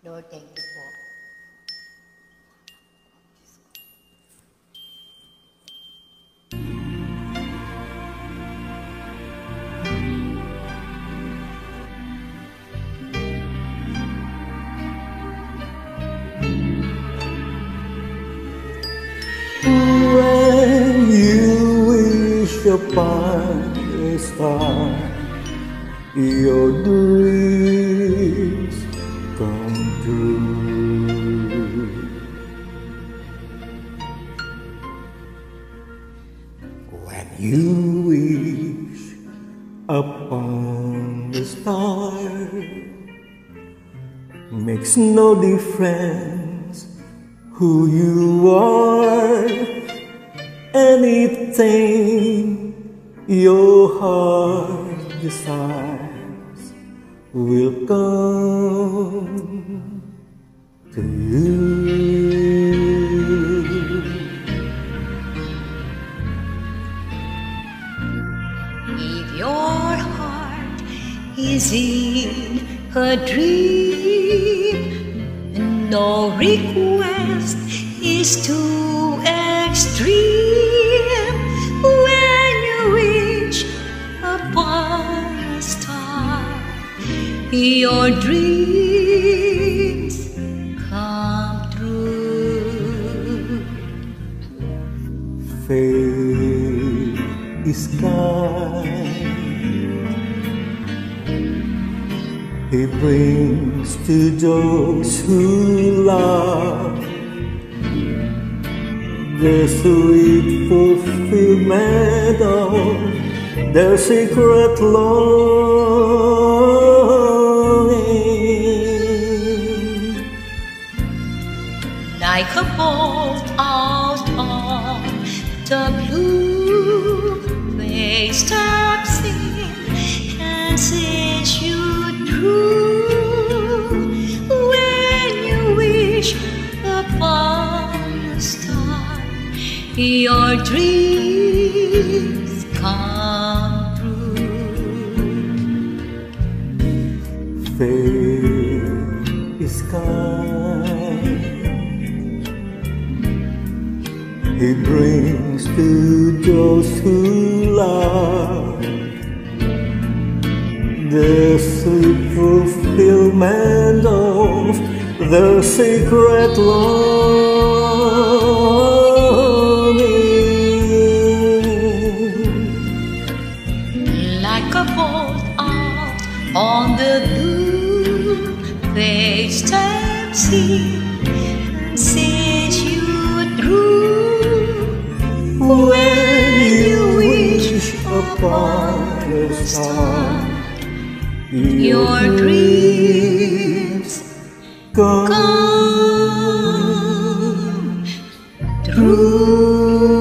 Lord, thank you po. When you wish upon a star, your dreams come true. When you wish upon the star, makes no difference who you are. Anything your heart desires will come to you. If your heart is in a dream, no request is too extreme. When you wish upon a star, your dreams come true. Fate is kind. He brings to those who love the sweet fulfillment of their secret longing. Like a bolt out of the blue, they steps in and sees you through. When you wish upon a star, your dreams come true. Fate is kind. He brings to those who love the sweet fulfillment of their secret longing. Like a bolt out on the blue, they steps in and sees you through. When you wish upon a star, your dreams come come true.